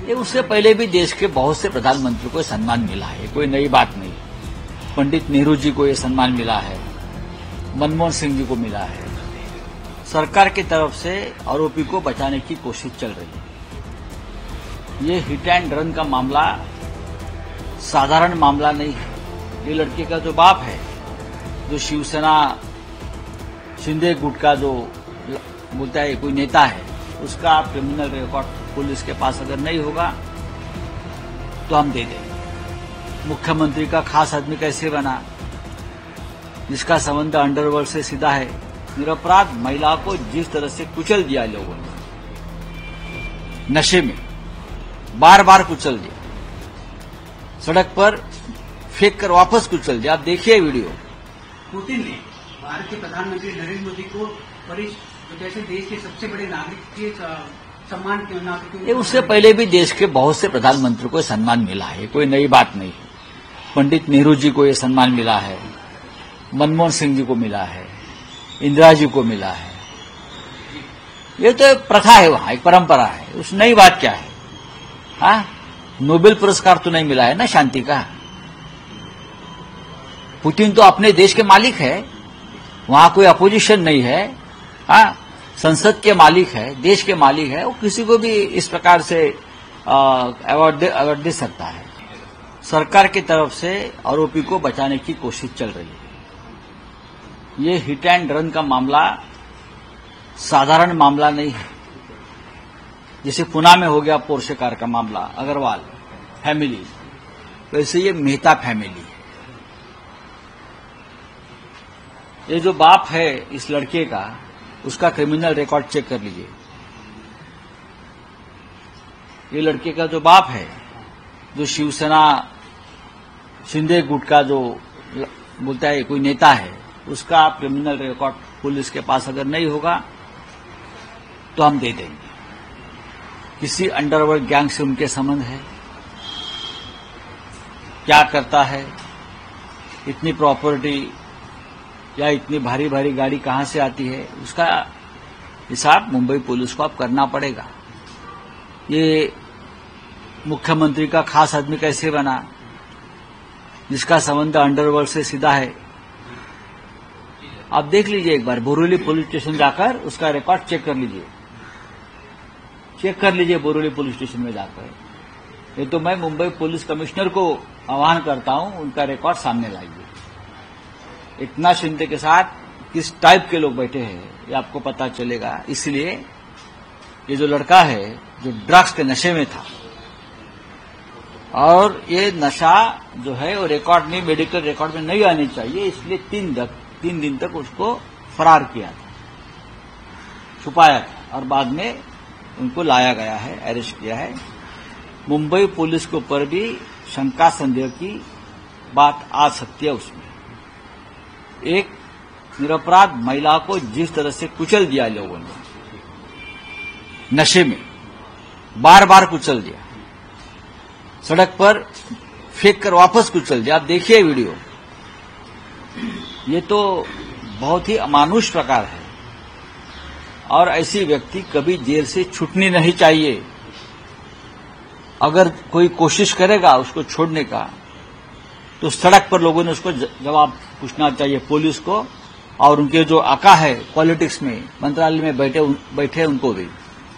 ये उससे पहले भी देश के बहुत से प्रधानमंत्री को सम्मान मिला है, कोई नई बात नहीं। पंडित नेहरू जी को ये सम्मान मिला है, मनमोहन सिंह जी को मिला है। सरकार की तरफ से आरोपी को बचाने की कोशिश चल रही है। ये हिट एंड रन का मामला साधारण मामला नहीं है। ये लड़के का जो बाप है, जो शिवसेना शिंदे गुट का जो बोलता है कोई नेता है, उसका क्रिमिनल रिकॉर्ड पुलिस के पास अगर नहीं होगा तो हम दे देंगे। मुख्यमंत्री का खास आदमी कैसे बना, जिसका संबंध अंडरवर्ल्ड से सीधा है। निरपराध महिला को जिस तरह से कुचल दिया लोगों ने, नशे में बार बार कुचल दिया, सड़क पर फेंक कर वापस कुचल दिया। आप देखिए वीडियो। पुतिन ने भारत के प्रधानमंत्री नरेंद्र मोदी को जैसे देश के सबसे बड़े नागरिक के सम्मान के ये उससे पहले भी देश के बहुत से प्रधानमंत्री को सम्मान मिला है, कोई नई बात नहीं। पंडित नेहरू जी को ये सम्मान मिला है, मनमोहन सिंह जी को मिला है, इंदिरा जी को मिला है। ये तो एक प्रथा है, वहां एक परंपरा है, उस नई बात क्या है। हाँ, नोबेल पुरस्कार तो नहीं मिला है ना शांति का। पुतिन तो अपने देश के मालिक है, वहां कोई अपोजिशन नहीं है। हाँ, संसद के मालिक है, देश के मालिक है, वो किसी को भी इस प्रकार से अवार्ड दे सकता है। सरकार की तरफ से आरोपी को बचाने की कोशिश चल रही है। ये हिट एंड रन का मामला साधारण मामला नहीं है। जैसे पुणे में हो गया पोर्शे कार का मामला, अग्रवाल फैमिली, वैसे ये मेहता फैमिली है। ये जो बाप है इस लड़के का, उसका क्रिमिनल रिकॉर्ड चेक कर लीजिए। ये लड़के का जो बाप है, जो शिवसेना शिंदे गुट का जो बोलता है कोई नेता है, उसका क्रिमिनल रिकॉर्ड पुलिस के पास अगर नहीं होगा तो हम दे देंगे। किसी अंडरवर्ल्ड गैंग से उनके संबंध है, क्या करता है, इतनी प्रॉपर्टी या इतनी भारी भारी गाड़ी कहां से आती है, उसका हिसाब मुंबई पुलिस को अब करना पड़ेगा। ये मुख्यमंत्री का खास आदमी कैसे बना, जिसका संबंध अंडरवर्ल्ड से सीधा है। आप देख लीजिए एक बार, बोरीवली पुलिस स्टेशन जाकर उसका रिकॉर्ड चेक कर लीजिए। बोरीवली पुलिस स्टेशन में जाकर। ये तो मैं मुंबई पुलिस कमिश्नर को आह्वान करता हूं, उनका रिकॉर्ड सामने लाइए। इतना शिंदे के साथ किस टाइप के लोग बैठे हैं ये आपको पता चलेगा। इसलिए ये जो लड़का है, जो ड्रग्स के नशे में था, और ये नशा जो है वो रिकॉर्ड में, मेडिकल रिकॉर्ड में नहीं आनी चाहिए, इसलिए 3 दिन तक उसको फरार किया था, छुपाया था, और बाद में उनको लाया गया है, अरेस्ट किया है। मुंबई पुलिस के ऊपर भी शंका संदेह की बात आ सकती है। उसमें एक निरपराध महिला को जिस तरह से कुचल दिया लोगों ने, नशे में बार बार कुचल दिया, सड़क पर फेंक कर वापस कुचल दिया। आप देखिए वीडियो। ये तो बहुत ही अमानुष प्रकार है, और ऐसी व्यक्ति कभी जेल से छूटनी नहीं चाहिए। अगर कोई कोशिश करेगा उसको छोड़ने का, तो सड़क पर लोगों ने उसको जवाब पूछना चाहिए, पुलिस को, और उनके जो आका है पॉलिटिक्स में, मंत्रालय में बैठे उनको भी।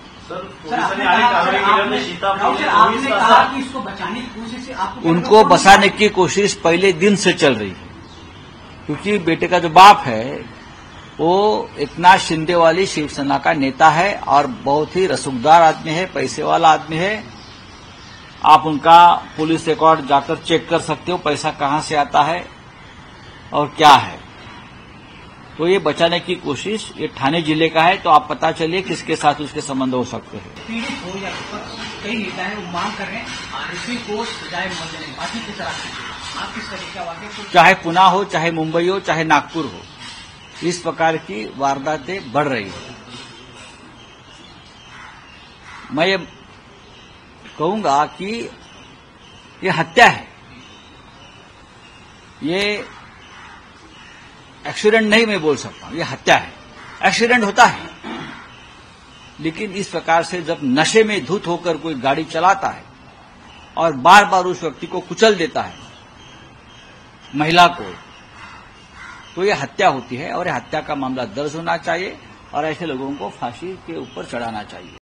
उनको बचाने की कोशिश पहले दिन से चल रही है, क्योंकि बेटे का जो बाप है वो इतना शिंदे वाली शिवसेना का नेता है, और बहुत ही रसूखदार आदमी है, पैसे वाला आदमी है। आप उनका पुलिस रिकॉर्ड जाकर चेक कर सकते हो, पैसा कहां से आता है और क्या है। तो ये बचाने की कोशिश, ये ठाणे जिले का है, तो आप पता चलिए किसके साथ उसके संबंध हो सकते हैं। पीड़ित हो या कई नेता है वो मांग कर रहे हैं आरोपी को सजाए मत देने, बाकी की तरह आप किस तरह का वाकई, चाहे पुणे हो, चाहे मुंबई हो, चाहे नागपुर हो, इस प्रकार की वारदातें बढ़ रही है। मैं ये कहूंगा कि ये हत्या है, ये एक्सीडेंट नहीं मैं बोल सकता हूं, ये हत्या है। एक्सीडेंट होता है, लेकिन इस प्रकार से जब नशे में धुत होकर कोई गाड़ी चलाता है और बार बार उस व्यक्ति को कुचल देता है, महिला को, तो यह हत्या होती है और यह हत्या का मामला दर्ज होना चाहिए और ऐसे लोगों को फांसी के ऊपर चढ़ाना चाहिए।